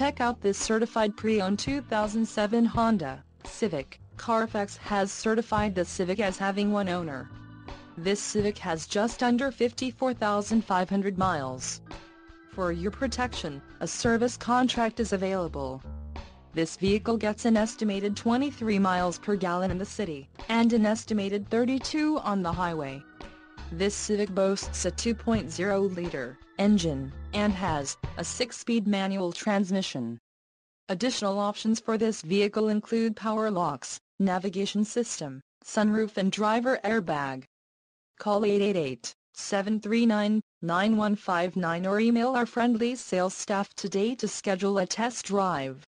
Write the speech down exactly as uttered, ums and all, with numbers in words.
Check out this certified pre-owned two thousand seven Honda Civic. Carfax has certified the Civic as having one owner. This Civic has just under fifty-four thousand five hundred miles. For your protection, a service contract is available. This vehicle gets an estimated twenty-three miles per gallon in the city, and an estimated thirty-two on the highway. This Civic boasts a two point oh liter engine, and has a six-speed manual transmission. Additional options for this vehicle include power locks, navigation system, sunroof and driver airbag. Call eight eight eight, seven three nine, nine one five nine or email our friendly sales staff today to schedule a test drive.